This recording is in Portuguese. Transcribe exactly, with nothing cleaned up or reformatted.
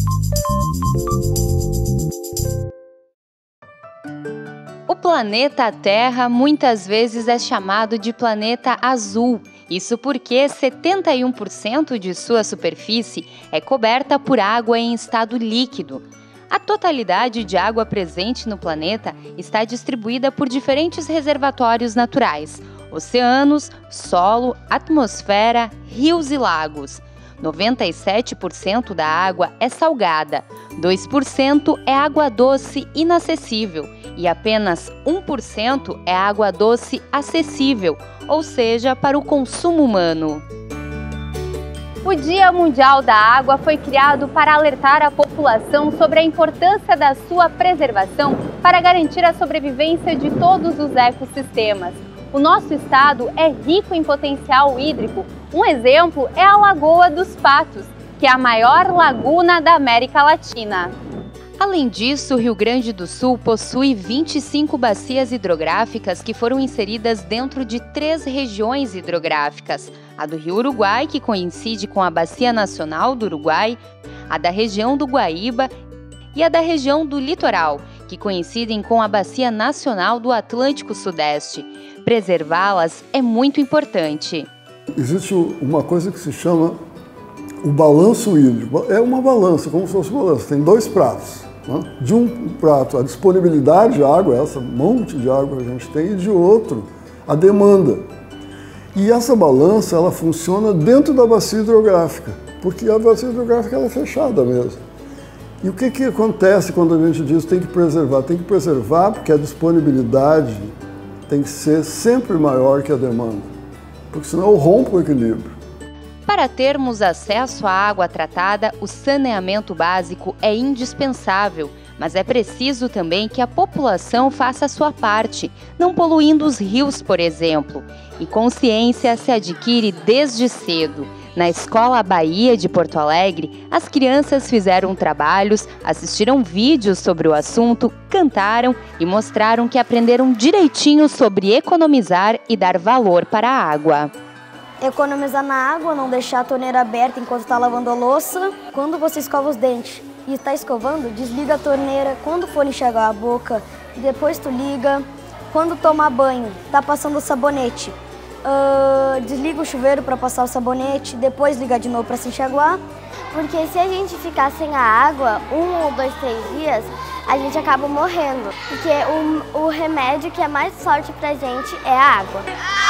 O planeta Terra muitas vezes é chamado de planeta azul. Isso porque setenta e um por cento de sua superfície é coberta por água em estado líquido. A totalidade de água presente no planeta está distribuída por diferentes reservatórios naturais: oceanos, solo, atmosfera, rios e lagos. noventa e sete por cento da água é salgada, dois por cento é água doce inacessível e apenas um por cento é água doce acessível, ou seja, para o consumo humano. O Dia Mundial da Água foi criado para alertar a população sobre a importância da sua preservação para garantir a sobrevivência de todos os ecossistemas. O nosso estado é rico em potencial hídrico. Um exemplo é a Lagoa dos Patos, que é a maior laguna da América Latina. Além disso, o Rio Grande do Sul possui vinte e cinco bacias hidrográficas que foram inseridas dentro de três regiões hidrográficas: a do Rio Uruguai, que coincide com a Bacia Nacional do Uruguai, a da região do Guaíba e a da região do Litoral, que coincidem com a Bacia Nacional do Atlântico Sudeste. Preservá-las é muito importante. Existe uma coisa que se chama o balanço hídrico. É uma balança, como se fosse uma balança. Tem dois pratos. Né? De um prato, a disponibilidade de água, essa monte de água que a gente tem, e de outro, a demanda. E essa balança, ela funciona dentro da bacia hidrográfica, porque a bacia hidrográfica ela é fechada mesmo. E o que, que acontece quando a gente diz que tem que preservar? Tem que preservar porque a disponibilidade tem que ser sempre maior que a demanda, porque senão eu rompo o equilíbrio. Para termos acesso à água tratada, o saneamento básico é indispensável, mas é preciso também que a população faça a sua parte, não poluindo os rios, por exemplo. E consciência se adquire desde cedo. Na Escola Bahia de Porto Alegre, as crianças fizeram trabalhos, assistiram vídeos sobre o assunto, cantaram e mostraram que aprenderam direitinho sobre economizar e dar valor para a água. Economizar na água, não deixar a torneira aberta enquanto está lavando a louça. Quando você escova os dentes e está escovando, desliga a torneira. Quando for enxaguar a boca, depois tu liga. Quando tomar banho, tá passando o sabonete, uh, desliga o chuveiro para passar o sabonete, depois liga de novo para se enxaguar. Porque se a gente ficar sem a água, um ou dois, três dias, a gente acaba morrendo. Porque o, o remédio que é mais forte pra gente é a água.